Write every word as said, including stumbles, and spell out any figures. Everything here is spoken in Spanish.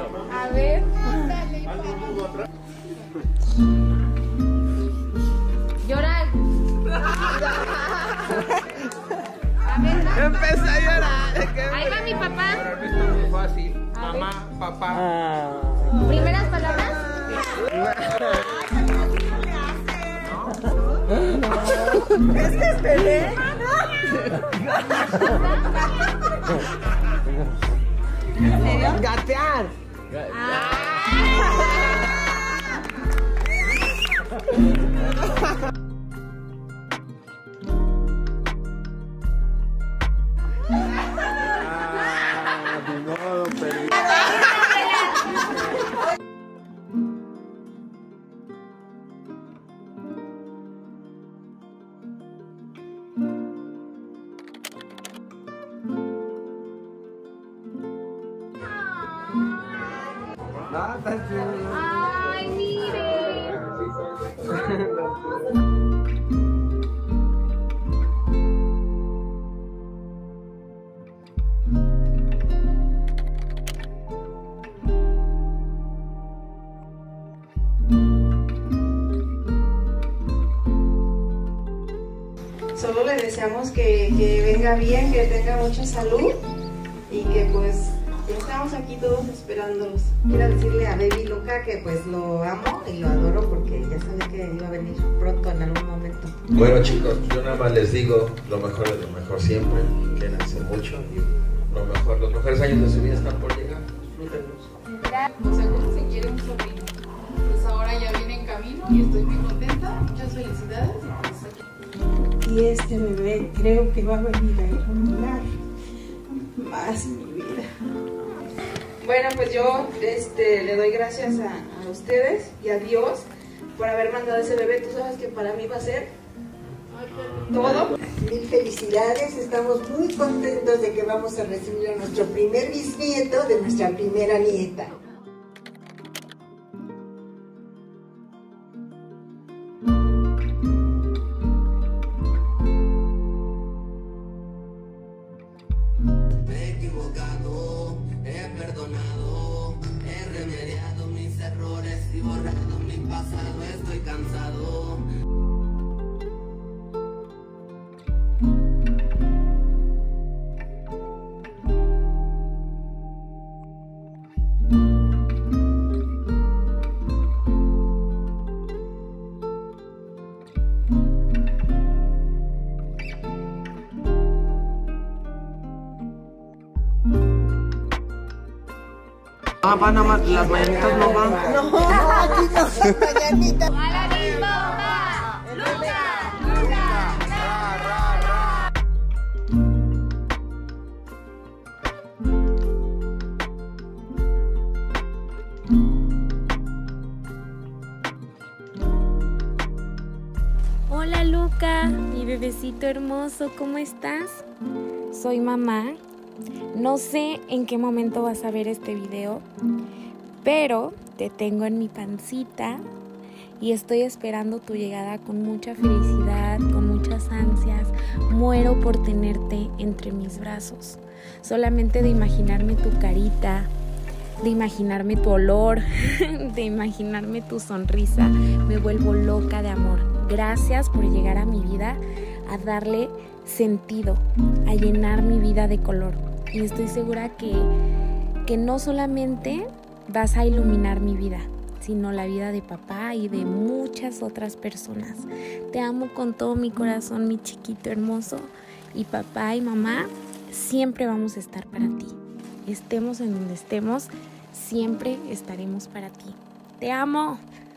A ver. Llorar. A ver, ¿no? Empezó a llorar. Ahí va mi papá. Pero no está muy fácil. Mamá, papá. Ah. ¿Primeras palabras? Es que es bebé. Gatear. Ah, de modo, pero... Ah, está chulo. Ay, mire. Solo le deseamos que, que venga bien, que tenga mucha salud y que pues estamos aquí todos esperándolos. Quiero decirle a Baby Luca que pues lo amo y lo adoro porque ya sabía que iba a venir pronto en algún momento. Bueno chicos, yo nada más les digo lo mejor de lo mejor siempre, quédense mucho y lo mejor, los mejores años de su vida están por llegar, disfrútenlos. Pues seguro se quiere un sobrino. Pues ahora ya viene en camino y estoy muy contenta. Muchas felicidades y pues aquí. Y este bebé creo que va a venir a iluminar más mi vida. Bueno, pues yo este, le doy gracias a, a ustedes y a Dios por haber mandado ese bebé. Tú sabes que para mí va a ser todo. Mil felicidades, estamos muy contentos de que vamos a recibir a nuestro primer bisnieto de nuestra primera nieta. Me he equivocado, he perdonado, he remediado mis errores y borrado mi pasado, estoy cansado. Ah, van a mar las mañanitas no van. No, aquí no son mañanitas. ¡Alarín bomba! ¡Luca! ¡Luca! ¡Ra, ra, ra! Hola Luca, mi bebecito hermoso, ¿cómo estás? Soy mamá. No sé en qué momento vas a ver este video, pero te tengo en mi pancita y estoy esperando tu llegada con mucha felicidad, con muchas ansias. Muero por tenerte entre mis brazos. Solamente de imaginarme tu carita, de imaginarme tu olor, de imaginarme tu sonrisa, me vuelvo loca de amor. Gracias por llegar a mi vida, a darle sentido, a llenar mi vida de color. Y estoy segura que, que no solamente vas a iluminar mi vida, sino la vida de papá y de muchas otras personas. Te amo con todo mi corazón, mi chiquito hermoso. Y papá y mamá siempre vamos a estar para ti. Estemos en donde estemos, siempre estaremos para ti. Te amo.